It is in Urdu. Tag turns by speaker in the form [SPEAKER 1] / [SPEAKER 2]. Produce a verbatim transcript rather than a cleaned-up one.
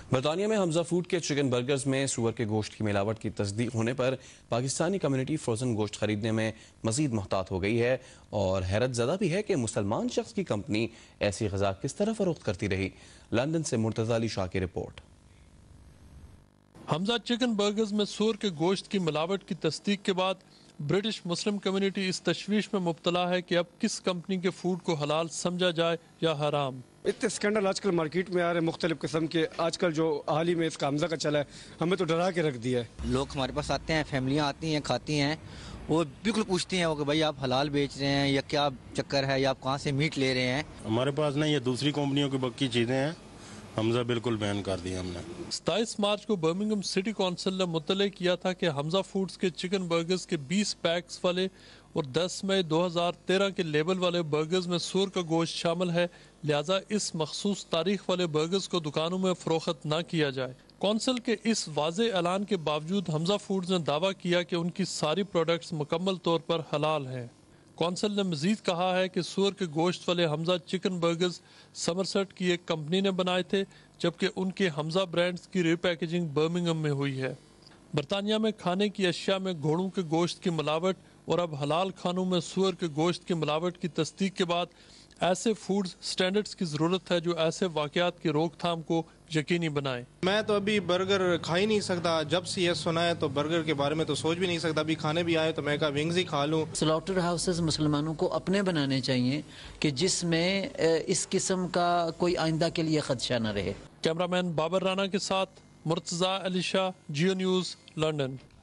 [SPEAKER 1] برطانیہ میں حمزہ فوڈ کے چکن برگرز میں سور کے گوشت کی ملاوٹ کی تصدیق ہونے پر پاکستانی کمیونٹی فروزن گوشت خریدنے میں مزید محتاط ہو گئی ہے اور حیرت زدہ بھی ہے کہ مسلمان شخص کی کمپنی ایسی غذا کس طرح فروخت کرتی رہی۔ لندن سے مرتضی علی شاہ کی رپورٹ۔
[SPEAKER 2] حمزہ چکن برگرز میں سور کے گوشت کی ملاوٹ کی تصدیق کے بعد برٹش مسلم کمیونٹی اس تشویش میں مبتلا ہے کہ اب کس کمپنی کے فوڈ کو حلال سمجھا جائے یا حرام۔
[SPEAKER 3] اتنے اسکینڈل آج کل مارکیٹ میں آ رہے ہیں مختلف قسم کے، آج کل جو حال ہی میں اس کا حمزہ کا چلا ہے ہمیں تو ڈرا کے رکھ دیا ہے۔
[SPEAKER 4] لوگ ہمارے پاس آتے ہیں، فیملیاں آتی ہیں، کھاتی ہیں، وہ بالکل پوچھتی ہیں وہ کہ بھائی آپ حلال بیچ رہے ہیں یا کیا چکر ہے یا آپ کہاں سے میٹ لے رہے ہیں۔
[SPEAKER 5] ہمارے پاس نہیں، یہ دوسری کمپنیوں کی بکی چیزیں ہیں، حمزہ بالکل بین کر دیا ہم نے۔
[SPEAKER 2] ستائیس مارچ کو برمنگھم سٹی کونسل نے مطلع کیا تھا کہ حمزہ فوڈز کے چکن برگرز کے بیس پیکس والے اور دس مئی دو ہزار تیرہ کے لیبل والے برگرز میں سور کا گوشت شامل ہے، لہٰذا اس مخصوص تاریخ والے برگرز کو دکانوں میں فروخت نہ کیا جائے۔ کونسل کے اس واضح اعلان کے باوجود حمزہ فوڈز نے دعویٰ کیا کہ ان کی ساری پروڈکٹس مکمل طور پر حلال ہیں۔ کونسل نے مزید کہا ہے کہ سور کے گوشت والے حمزہ چکن برگرز سمرسٹ کی ایک کمپنی نے بنائے تھے، جبکہ ان کے حمزہ برانڈز کی ری پیکیجنگ برمنگھم میں ہوئی ہے۔ برطانیہ میں کھانے کی اشیاء میں گھوڑوں کے گوشت کی ملاوٹ اور اب حلال کھانوں میں سور کے گوشت کی ملاوٹ کی تصدیق کے بعد ایسے فوڈ سٹینڈرڈز کی ضرورت ہے جو ایسے واقعات کی روک تھام کو یقینی بنائیں۔
[SPEAKER 6] میں تو ابھی برگر کھا ہی نہیں سکتا، جب سے یہ سنا ہے تو برگر کے بارے میں تو سوچ بھی نہیں سکتا، ابھی کھانے بھی آئے تو میں کہا ونگز ہی کھا لوں۔
[SPEAKER 7] سلاٹر ہاؤسز مسلمانوں کو اپنے بنانے چاہیے کہ جس میں اس قسم کا کوئی آئندہ کے لیے خدشہ نہ رہے۔
[SPEAKER 2] کیمرہ مین بابر رانا کے ساتھ Murtaza Ali Shah, geo news, London.